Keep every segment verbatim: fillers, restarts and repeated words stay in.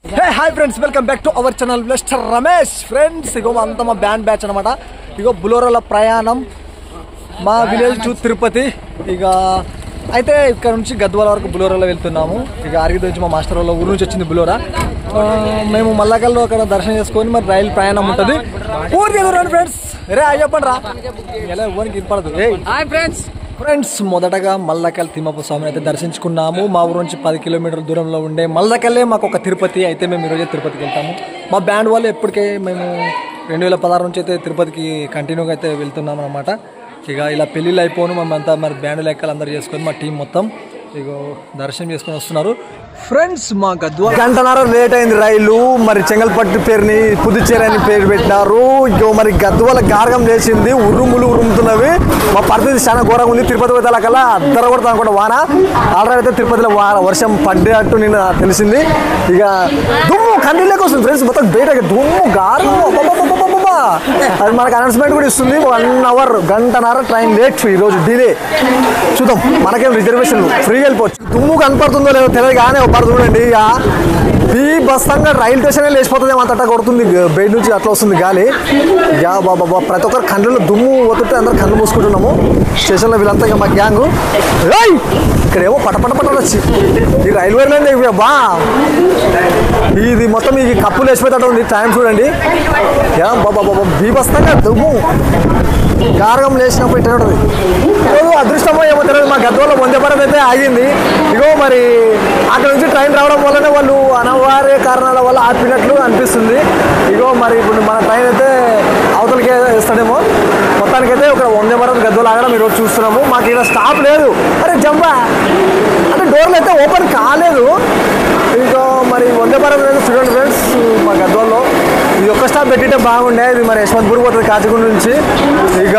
Hey hi friends, welcome back to our channel mister Ramesh. Friends ఇగో అంతా మా band batch అనమాట. ఇగో బులోరాల ప్రయాణం మా విలేజ్ టు తిరుపతి. ఇక అయితే ఇక్కడ నుంచి గద్వాల వరకు బులోరాలో వెళ్తున్నాము. ఇక అరిగిది వచ్చి మా మాస్టర్ వాళ్ళ ఊరు నుంచి వచ్చింది బులోరా. మేము మల్లకల్లో అక్కడ దర్శనం చేసుకొని మరి రైలు ప్రయాణం ఉంటుంది. ఊరికి ఎదురండి ఫ్రెండ్స్. రే అయ్యప్పండి రా, ఎలా ఊరికి ఇది పడదు. హాయ్ ఫ్రెండ్స్ ఫ్రెండ్స్ మొదటగా మల్లకల్ తిమ్మప్ప స్వామిని అయితే దర్శించుకున్నాము. మా ఊరు నుంచి పది కిలోమీటర్ల దూరంలో ఉండే మల్లకల్లే మాకు ఒక తిరుపతి. అయితే మేము ఈరోజే తిరుపతికి వెళ్తాము. మా బ్యాండ్ వాళ్ళు ఎప్పటికే మేము రెండు వేల పదహారు నుంచి అయితే తిరుపతికి కంటిన్యూగా అయితే వెళ్తున్నాం అనమాట. ఇక ఇలా పెళ్ళిళ్ళు అయిపోను మేమంతా మరి బ్యాండ్ లెక్కలు అందరూ చేసుకొని మా టీం మొత్తం ఇగో దర్శనం చేసుకొని వస్తున్నారు. ఫ్రెండ్స్ మా గద్వాల గంటన్నర లేట్ అయింది రైలు. మరి చెంగల్పట్టు పేరుని పుదుచ్చేరి అని పేరు పెట్టినారు. ఇగో మరి గద్వాల గార్గం చేసింది, ఉరుములు ఉరుముతున్నవి. మా పరిస్థితి చాలా ఘోరంగా ఉంది. తిరుపతి పోతే కల్లా అద్దర కొడతా అనుకుంటా వాన. ఆల్రెడీ అయితే తిరుపతిలో వర్షం పడ్డట్టు నేను తెలిసింది. ఇక దుమ్ము కంటిలోకి వస్తుంది ఫ్రెండ్స్, మొత్తం బయటకి దుమ్ము గారు. అది మనకు అనౌన్స్మెంట్ కూడా ఇస్తుంది. వన్ అవర్ గంటన్నర ట్రైన్ లేట్, ఈరోజు డిలే. చూద్దాం, మనకేం రిజర్వేషన్ ఫ్రీగా వెళ్ళిపోవచ్చు. దుమ్ము కనపడుతుందో లేదో తెలియదు కానీ ఒకసారి చూడండి. ఇక ఈ బస్సంగా రైలు స్టేషన్ వెళ్ళిపోతుంది, అంతటా కొడుతుంది బయట నుంచి, అట్లా వస్తుంది గాలి. యా బాబా ప్రతి ఒక్కరు కళ్ళలో దుమ్ము పోతుంటే అందరు కళ్ళు మూసుకుంటున్నాము స్టేషన్లో. వీళ్ళంతా ఇక మా గ్యాంగు ఇక్కడేమో పటపట పట వచ్చి ఈ రైల్వే లైన్ బా ఇది మొత్తం ఈ కప్పులు వేసిపోయేటట్టు ఉంది. టైం చూడండి. యా బాబా బాబా బీభత్సంగా దుమ్ము గార్గం లేచినప్పుడు ఇట్లా ఉంటుంది. ఈరోజు అదృష్టమో ఏమో తెలియదు, మా గద్వాల వందే భారత్ అయితే ఆగింది. ఇగో మరి అక్కడ నుంచి ట్రైన్ రావడం వల్లనే వాళ్ళు అనివార్య కారణాల వల్ల ఆపినట్లు అనిపిస్తుంది. ఇగో మరి ఇప్పుడు మన ట్రైన్ అయితే అవతలకే వేస్తాడేమో. మొత్తానికైతే ఇక్కడ వందే భారత్ గద్వాల ఆగడం ఈరోజు చూస్తున్నాము. మాకు ఇక్కడ స్టాప్ లేదు. అరే జంబా అంటే డోర్లు అయితే ఓపెన్ కాలేదు. ఇంకా మరి వందే భారత్ అయితే చూడండి ఫ్రెండ్స్, మా గద్వాల్లో ఇది ఒక్క స్టాప్ పెట్టితే బాగుండే. ఇది మరి యశ్వంత్పూర్ పోతుంది కాచిగూడ నుంచి. ఇక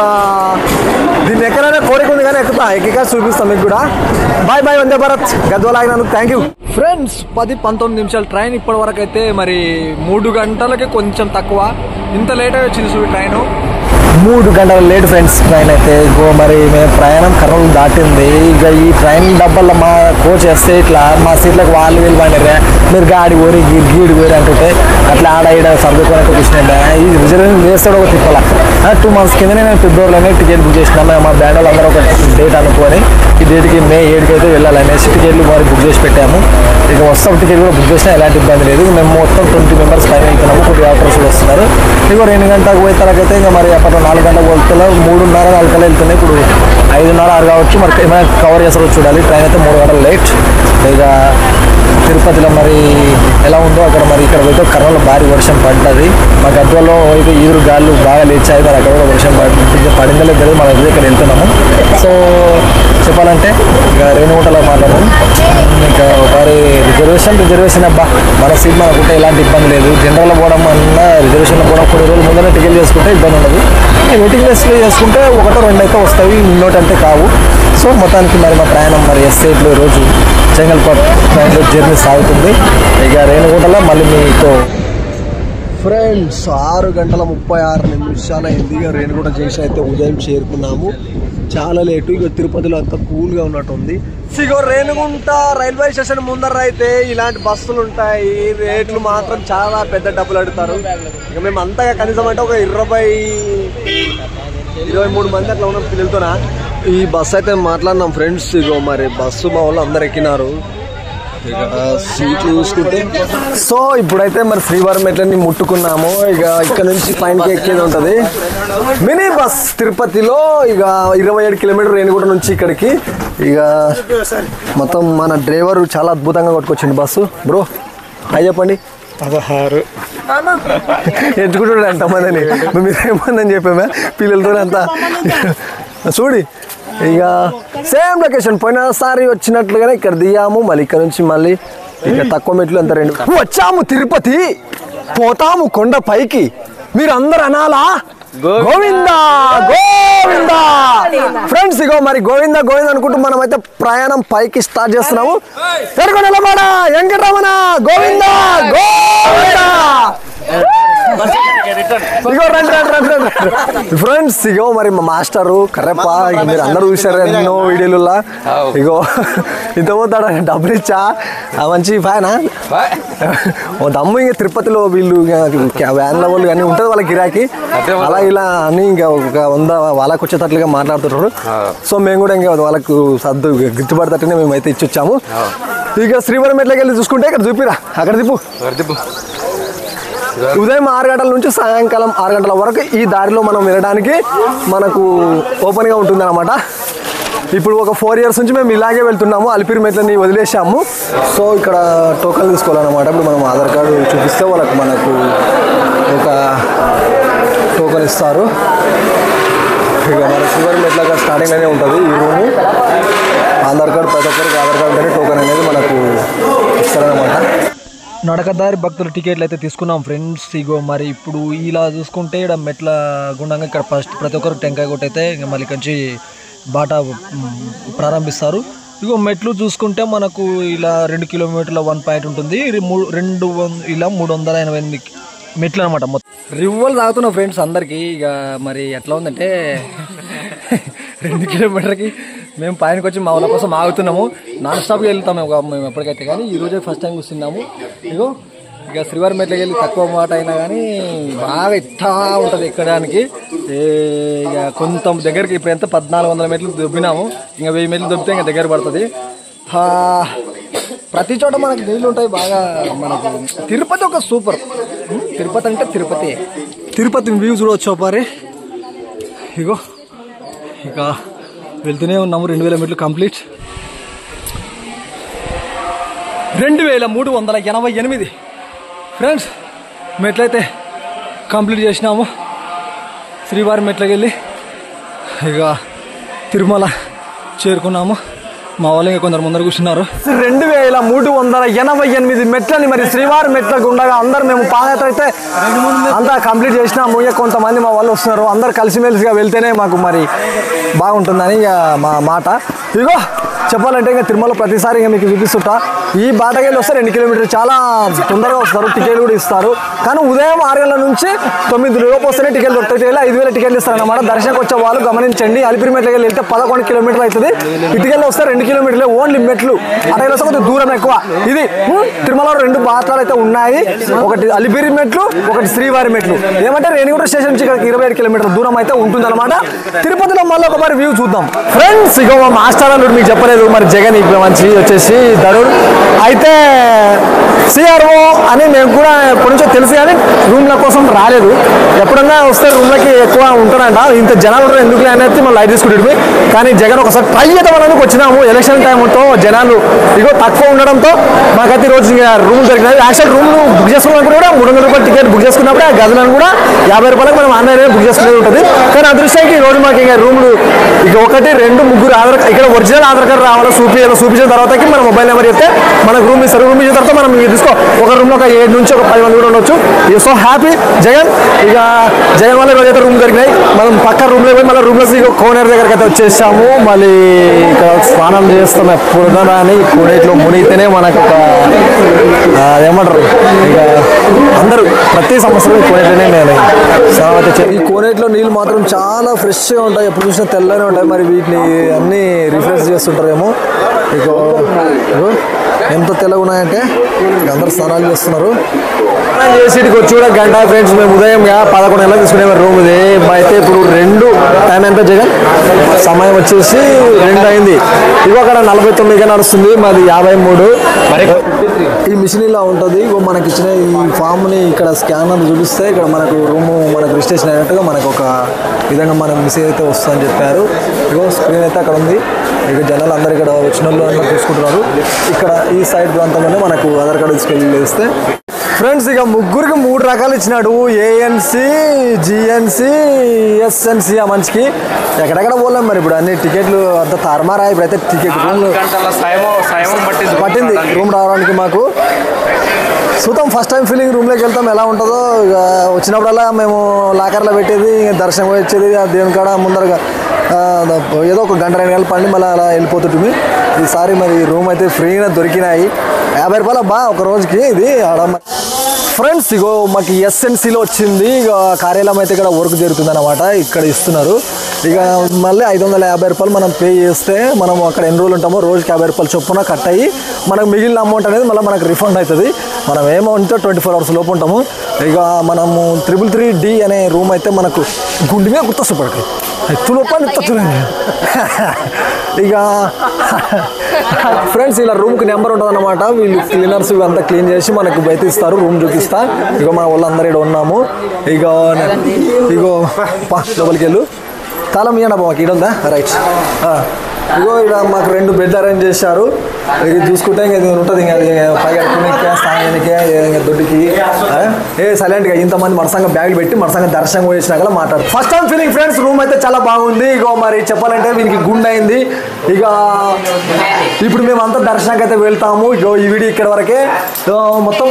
దీన్ని ఎక్కడైనా కోరిక ఉంది కానీ ఎక్కుతా ఎక్కిగా చూపిస్తాం మీకు కూడా. బాయ్ బాయ్ వందే భారత్ గద్వాల ఆగినందుకు థ్యాంక్ యూ. ఫ్రెండ్స్ పది పంతొమ్మిది నిమిషాలు ట్రైన్. ఇప్పటి వరకు అయితే మరి మూడు గంటలకి కొంచెం తక్కువ. ఇంత లేట్ అయి వచ్చింది చూడు ట్రైను. మూడు గంటల లేట్ ఫ్రెండ్స్ ట్రైన్ అయితే. ఇగో మరి మేము ప్రయాణం కర్నూలు దాటింది. ఇక ఈ ట్రైన్ డబ్బాల్లో మా కోచ్ వేస్తే ఇట్లా మా సీట్లకు వాళ్ళు వీళ్ళు పండిరే, మీరు గాడి ఊరి గీడి ఊరి అంటుంటే అట్లా ఆడ ఈడ సర్దుకొని కూర్చుండే. ఈ రిజర్వేషన్ వేస్తాడు ఒక తిప్పల. టూ మంత్స్ కిందనే నేను ఫిబ్రవరిలోనే టికెట్ బుక్ చేసినాము. మా బ్యాండ్ వాళ్ళు అందరూ ఒక డేట్ అనుకొని ఈ డేట్కి మే ఏడుకి అయితే వెళ్ళాలనేసి టికెట్లు మరి బుక్ చేసి పెట్టాము. ఇక వస్తాం టికెట్ కూడా బుక్ చేసినా ఎలాంటి ఇబ్బంది లేదు. మేము మొత్తం ట్వంటీ మెంబర్స్ పైన వెళ్తున్నాము. కొద్దిగా ఆఫర్స్ కూడా వస్తున్నారు. ఇక రెండు గంటలకు పోయే తరగతి ఇంకా మరి అప్పట్లో నాలుగు గంటలకు వెళ్తున్నారు. మూడున్నర నాలుగు కల్లా వెళ్తున్నాయి. ఇప్పుడు ఐదున్నర ఆరు కావచ్చు. మరి ఏమైనా కవర్ చేస్తారో చూడాలి. ట్రైన్ అయితే మూడు గంటలు లేట్. ఇక తిరుపతిలో మరి ఎలా ఉందో అక్కడ మరి ఇక్కడ పోతే కర్నూలు భారీ వర్షం పడ్డది. మా గద్వాలో అయితే ఈరు గాళ్ళు బాగా లేచాయి. మరి అక్కడ కూడా వర్షం పడి పడిందో లేదు. మన ఇక్కడ వెళ్తున్నాము. సో చెప్పాలంటే ఇక రేణుగుంటలో మాట్లాడాము. ఇంకా మరి రిజర్వేషన్ రిజర్వేషన్ అబ్బా మన సీట్ మనకుంటే ఎలాంటి ఇబ్బంది లేదు. జనరల్లో పోవడం అన్నా రిజర్వేషన్లో పోవడం కొన్ని రోజులు ముందరే టికెట్ చేసుకుంటే ఇబ్బంది ఉండదు. వెయిటింగ్ లిస్ట్లో చేసుకుంటే ఒకటో రెండు అయితే వస్తాయి, నిన్నోటి అంటే కావు. సో మొత్తానికి మరి మా ప్రయాణం మరి ఎస్టేట్లో ఈరోజు చెంగల్పట్టు ట్రైన్లో జర్నీ సాగుతుంది. ఇక రేణుగుంటలో మళ్ళీ మీకు ఫ్రెండ్స్ ఆరు గంటల ముప్పై ఆరు నిమిషాలు అయింది. ఇక రేణుగుంట జంక్షన్ అయితే ఉదయం చేరుకున్నాము. చాలా లేటు. ఇక తిరుపతిలో అంతా కూల్గా ఉన్నట్టుంది. ఇగో రేణుగుంట రైల్వే స్టేషన్ ముందర అయితే ఇలాంటి బస్సులు ఉంటాయి. రేట్లు మాత్రం చాలా పెద్ద డబ్బులు అడుగుతారు. ఇక మేము అంతగా కనీసం అంటే ఒక ఇరవై ఇరవై మూడు మంది అట్లా ఉన్నాం పిల్లలతోన. ఈ బస్సు అయితే మాట్లాడినాం ఫ్రెండ్స్. ఇగో మరి బస్సు మా వాళ్ళు అందరు ఎక్కినారు. ఇక సీట్లు చూసుకుంటే సో ఇప్పుడైతే మరి శ్రీవారం మెట్లని ముట్టుకున్నాము. ఇక ఇక్కడ నుంచి పైనకి ఎక్కేది ఉంటుంది మినీ బస్ తిరుపతిలో. ఇక ఇరవై ఏడు కిలోమీటర్ రేణిగుంట నుంచి ఇక్కడికి. ఇక మొత్తం మన డ్రైవర్ చాలా అద్భుతంగా కొట్టుకొచ్చింది బస్సు. బ్రో అయ్యి చెప్పండి. పదహారు ఎంచుకుంటాడు ఎంతమందిని మీరు ఏమందని చెప్పామే పిల్లలతో అంతా చూడి. ఇక సేమ్ లొకేషన్ పోయినసారి వచ్చినట్లుగానే ఇక్కడ దిగాము. మళ్ళీ ఇక్కడ నుంచి మళ్ళీ ఇక తక్కువ మెట్లు అంత రెండు వచ్చాము తిరుపతి. పోతాము కొండ పైకి, మీరు అందరు అనాలా గోవిందా గోవిందా. ఫ్రెండ్స్ ఇగో మరి గోవిందా గోవిందా అనుకుంటూ మనం అయితే ప్రయాణం పైకి స్టార్ట్ చేస్తున్నాము. ఎరగొండలమాడ వెంకటరమణ గోవిందా గోవిందా. ఇగో రండి రండి రండి రండి ఫ్రెండ్స్. ఇగో మరి మా మాస్టరు కరెప్ప ఇక మీరు అందరూ చూసారు ఎన్నో వీడియోలలో. ఇగో ఇంత పోతాడు డబ్బులు ఇచ్చా మంచి ఫ్యానా ఓ దమ్ము. ఇంకా తిరుపతిలో వీళ్ళు వ్యాన్ల వాళ్ళు కానీ ఉంటుంది వాళ్ళ గిరాకీ అలా ఇలా అని ఇంకా ఒక వంద వాళ్ళకి వచ్చేటట్లుగా మాట్లాడుతుంటారు. సో మేము కూడా ఇంకా వాళ్ళకు సర్దు గిట్టుబడతట్టునే మేమైతే ఇచ్చి వచ్చాము. ఇక శ్రీవరం మెట్లకి వెళ్ళి చూసుకుంటే ఇక్కడ చూపిరా అక్కడ తిప్పు తిప్పు ఉదయం ఆరు గంటల నుంచి సాయంకాలం ఆరు గంటల వరకు ఈ దారిలో మనం వెళ్ళడానికి మనకు ఓపెన్గా ఉంటుంది అన్నమాట. ఇప్పుడు ఒక ఫోర్ ఇయర్స్ నుంచి మేము ఇలాగే వెళ్తున్నాము. అలిపిరి మెట్లని వదిలేసాము. సో ఇక్కడ టోకన్ తీసుకోవాలన్నమాట. ఇప్పుడు మనం ఆధార్ కార్డు చూపిస్తే వాళ్ళకు మనకు ఒక టోకన్ ఇస్తారు. ఇక మన శ్రీవరం మెట్ల స్టార్టింగ్లోనే ఉంటుంది ఈ రూము. ఆధార్ కార్డు ప్రతి ఒక్కరికి ఆధార్ కార్డు కానీ టోకన్ అనేది మనకు ఇస్తారనమాట. నడకదారి భక్తుల టికెట్లు అయితే తీసుకున్నాం ఫ్రెండ్స్. ఇగో మరి ఇప్పుడు ఇలా చూసుకుంటే ఇక్కడ మెట్ల గుండంగా ఇక్కడ ఫస్ట్ ప్రతి ఒక్కరు టెంకాయ కొట్టయితే ఇంకా మళ్ళీ కంచి బాట ప్రారంభిస్తారు. ఇగో మెట్లు చూసుకుంటే మనకు ఇలా రెండు కిలోమీటర్ల వన్ పాయింట్ ఉంటుంది. రెండు ఇలా మూడు వందల ఎనభై ఎనిమిది మెట్లు అనమాట. మొత్తం రివ్వలు తాగుతున్నాం ఫ్రెండ్స్ అందరికీ. ఇక మరి ఎట్లా ఉందంటే రెండు కిలోమీటర్కి మేము పైనకి వచ్చి మా వాళ్ళ కోసం ఆగుతున్నాము. నాన్ స్టాప్గా వెళ్తాము మేము ఎప్పటికైతే. కానీ ఈరోజే ఫస్ట్ టైం కూర్చున్నాము. ఇగో ఇక శ్రీవారి మెట్లకి వెళ్ళి తక్కువ మాట అయినా కానీ బాగా ఇట్టా ఉంటుంది ఎక్కడానికి. ఇక కొంత దగ్గరికి ఇప్పుడు ఎంత పద్నాలుగు వందల మెట్లు దొబ్బినాము. ఇంకా వెయ్యి మెట్లు దొబ్బితే ఇంకా దగ్గర పడుతుంది. ప్రతి చోట మనకు నీళ్ళు ఉంటాయి బాగా. మనకు తిరుపతి ఒక సూపర్. తిరుపతి అంటే తిరుపతి. తిరుపతి వ్యూ చూడవచ్చు పారే. ఇగో ఇక వెళ్తూనే ఉన్నాము. రెండు వేల మెట్లు కంప్లీట్. రెండు వేల మూడు వందల ఎనభై ఎనిమిది ఫ్రెండ్స్ మెట్లయితే కంప్లీట్ చేసినాము. శ్రీవారి మెట్లకి వెళ్ళి ఇక తిరుమల చేరుకున్నాము. మా వాళ్ళు ఇంకా కొందరు ముందర కూర్చున్నారు. రెండు వేల మూడు వందల ఎనభై ఎనిమిది మెట్లని మరి శ్రీవారి మెట్లకు ఉండగా అందరు మేము పాదయాత్ర అయితే అంతా కంప్లీట్ చేసినాము. ఇక కొంతమంది మా వాళ్ళు వస్తున్నారు. అందరు కలిసిమెలిసిగా వెళ్తేనే మాకు మరి బాగుంటుందని ఇక మా మాట. ఇగో చెప్పాలంటే ఇంకా తిరుమల ప్రతిసారి ఇంకా మీకు చూపిస్తుంటా. ఈ బాటకెళ్ళి వస్తే రెండు కిలోమీటర్లు చాలా తొందరగా వస్తారు. టికెట్లు కూడా ఇస్తారు. కానీ ఉదయం ఆరు గంటల నుంచి తొమ్మిది లోపు వస్తేనే టికెట్లు దొరుకుతాయి. వెళ్ళి ఐదు వేల టికెట్లు ఇస్తారన్నమాట. దర్శనకు వచ్చే వాళ్ళు గమనించండి. అలిపిరి మెట్లకి వెళ్ళి వెళ్తే పదకొండు కిలోమీటర్లు అవుతుంది. ఇటుకెళ్ళి వస్తే రెండు కిలోమీటర్లు ఓన్లీ మెట్లు. అటు వస్తే కొంచెం దూరం ఎక్కువ. ఇది తిరుమలలో రెండు బాటలు అయితే ఉన్నాయి. ఒకటి అలిపిరి మెట్లు, ఒకటి శ్రీవారి మెట్లు. ఏమంటే రేణిగుంట స్టేషన్ నుంచి ఇక్కడికి ఇరవై ఏడు కిలోమీటర్ల దూరం అయితే ఉంటుంది అనమాట. తిరుపతిలో మళ్ళీ ఒక మరి వ్యూ చూద్దాం ఫ్రెండ్స్. ఇక మా మాస్టర్ అల్లుడు మీకు చెప్పలేదు మరి జగన్ ఇప్పుడు మంచి వచ్చేసి ధరుణ్ అయితే సిఆర్ఓ అని మేము కూడా ఎప్పటి నుంచో తెలుసు. కానీ రూమ్ల కోసం రాలేదు. ఎప్పుడన్నా వస్తే రూమ్లకి ఎక్కువ ఉంటారంట. ఇంత జనాలు ఉంటారు ఎందుకు అనేది మనం లైట్ తీసుకుంటే. కానీ జగన్ ఒకసారి ట్రై చేద్దామని వచ్చినాము. ఎలక్షన్ టైంతో జనాలు ఇగో తక్కువ ఉండడంతో మాకైతే ఈరోజు ఇంకా రూమ్ దొరికినాయి. యాక్చువల్ రూమ్ బుక్ చేసుకున్నప్పుడు కూడా మూడు వందల రూపాయలు టికెట్ బుక్ చేసుకున్నప్పుడు ఆ గదులను కూడా యాభై రూపాయలకు మనం ఆన్లైన్ బుక్ చేసుకునేది ఉంటుంది. కానీ అదృష్టానికి ఈ రోజు మాకు ఇంకా రూమ్లు ఇక ఒకటి రెండు ముగ్గురు ఆధార్ ఇక్కడ ఒరిజినల్ ఆధార్ కార్డు రావాలో చూపించాలో చూపించిన తర్వాతకి మన మొబైల్ నెంబర్ చెప్తే మనకు రూమ్ ఇస్తారు. రూమ్ ఇచ్చిన తర్వాత మనం తీసుకో ఒక రూమ్లో ఒక ఏడు నుంచి ఒక పది మంది కూడా ఉండొచ్చు. So happy Jagan. ఇక జగన్ వల్ల ఈరోజు అయితే రూమ్ దొరికినాయి. మనం పక్క రూమ్లో పోయి మళ్ళీ రూమ్లో ఇక కోనేరు దగ్గరికి అయితే వచ్చేసాము. మళ్ళీ ఇక్కడ స్నానం చేస్తున్న పురదన అని కోనేటిలో మునిగితేనే మనకు ఒక ఏమంటారు ఇక అందరూ ప్రతి సంవత్సరం కోనేటిలోనే నేను స్నానం అయితే. ఈ కోనేటిలో నీళ్ళు మాత్రం చాలా ఫ్రెష్గా ఉంటాయి. ఎప్పుడు చూసినా తెల్లనే ఉంటాయి. మరి వీటిని అన్నీ రిఫ్రెష్ చేస్తుంటారేమో. ఇక ఎంత తెల్లగా ఉన్నాయంటే అందరు స్నానాలు చేస్తున్నారు. చేసిటికి వచ్చి కూడా గంట ఫ్రెండ్స్. మేము ఉదయం పదకొండు గంటలకు తీసుకునే రూమ్ ఇది. అయితే ఇప్పుడు రెండు టైం ఎంత జగన్ సమయం వచ్చేసి రెండు అయింది. ఇగో అక్కడ నలభై తొమ్మిదిగా నడుస్తుంది. మాది యాభై మూడు. ఈ మిషన్ ఇలా ఉంటుంది. ఇగో మనకి ఇచ్చిన ఈ ఫామ్ని ఇక్కడ స్కానర్ చూపిస్తే ఇక్కడ మనకు రూము మనకు రిజిస్ట్రేషన్ అయినట్టుగా మనకు ఒక విధంగా మనకు మెసేజ్ అయితే వస్తుందని చెప్పారు. ఇగో స్క్రీన్ అయితే అక్కడ ఉంది. ఇక జనాలు అందరు ఇక్కడ వచ్చిన వాళ్ళు అన్న చూసుకుంటున్నారు. ఇక్కడ ఈ సైడ్ ప్రాంతంలోనే మనకు ఆధార్ కార్డు తీసుకెళ్ళి వేస్తే ఫ్రెండ్స్ ఇక ముగ్గురికి మూడు రకాలు ఇచ్చినాడు. ANC, GNC, SNC. ఆ మంచికి ఎక్కడెక్కడ పోలేం మరి. ఇప్పుడు అన్ని టికెట్లు అంత తారుమారా. ఇప్పుడైతే టికెట్ రూమ్ పట్టింది రూమ్ రావడానికి మాకు. చూద్దాం ఫస్ట్ టైం ఫీలింగ్. రూమ్లోకి వెళ్తాం ఎలా ఉంటుందో. ఇక వచ్చినప్పుడల్లా మేము లాకర్లో పెట్టేది దర్శనం వచ్చేది దేవుని కాడ ముందరగా ఏదో ఒక గంట రెండు గంటలు పండి మళ్ళీ అలా వెళ్ళిపోతుంటుంది. ఈసారి మరి రూమ్ అయితే ఫ్రీగా దొరికినాయి. యాభై రూపాయలు బా ఒక రోజుకి. ఇది ఆడ ఫ్రెండ్స్ ఇగో మాకు ఎస్ఎన్సీలో వచ్చింది. ఇక కార్యాలయం అయితే ఇక్కడ వర్క్ జరుగుతుంది అనమాట. ఇక్కడ ఇస్తున్నారు. ఇక మళ్ళీ ఐదు వందల యాభై రూపాయలు మనం పే చేస్తే మనం అక్కడ ఎన్ని రోజులు ఉంటామో రోజుకి యాభై రూపాయలు చొప్పున కట్ అయ్యి మనకు మిగిలిన అమౌంట్ అనేది మళ్ళీ మనకు రిఫండ్ అవుతుంది. మనం ఏమౌంట్ ట్వంటీ ఫోర్ అవర్స్ లోపు ఉంటాము. ఇక మనము త్రిబుల్ త్రీ డి అనే రూమ్ అయితే మనకు గుండె మీద గుర్తొస్తుంది పడకి ఎత్తులోపని ఎత్తచ్చులేండి. ఇక ఫ్రెండ్స్ ఇలా రూమ్కి నెంబర్ ఉంటుంది అనమాట. వీళ్ళు క్లీనర్స్ అంతా క్లీన్ చేసి మనకు బయట ఇస్తారు. రూమ్ చూపిస్తా. ఇక మన వాళ్ళందరూ ఇక్కడ ఉన్నాము. ఇక ఇగో పా లోపలికి వెళ్ళు. తాళం ఇయ్యండి అబ్బా మాకు ఇడుందా రైట్. ఇగో ఇక్కడ మాకు రెండు బెడ్ అరేంజ్ చేశారు. ఇక చూసుకుంటే ఇంకా ఉంటుంది ఇంకా పైకి స్థానానికి దొడ్డికి ఏ సైలెంట్గా ఇంతమంది మరసంగా బ్యాగులు పెట్టి మరసంగా దర్శనం చేసినాక మాట్లాడు. First time feeling friends. Room అయితే చాలా బాగుంది. ఇగో మరి చెప్పాలంటే వీనికి గుండె అయింది. ఇక ఇప్పుడు మేము అంతా దర్శనానికి అయితే వెళ్తాము. ఇగో ఈ వీడియో ఇక్కడ వరకే మొత్తం.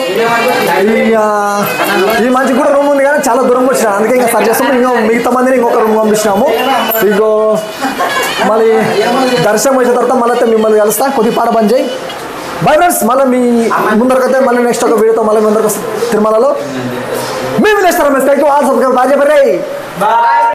ఈ మంచి కూడా రూమ్ ఉంది కానీ చాలా దూరం వచ్చినా అందుకే ఇంకా సర్చ్ చేస్తాము. ఇంకా మిగతా మందిని ఇంకొక రూమ్ పంపిస్తున్నాము. ఇగో మళ్ళీ దర్శనం వచ్చిన తర్వాత మళ్ళీ అయితే మిమ్మల్ని కలుస్తా. కొద్ది పాట పని చేయి. Bye friends. మళ్ళీ మీ ముందరకైతే మళ్ళీ నెక్స్ట్ ఒక వీడియోతో మళ్ళీ ముందరకు తిరుమలలో మేము next thank you all subscribe బాగా చెప్పారు.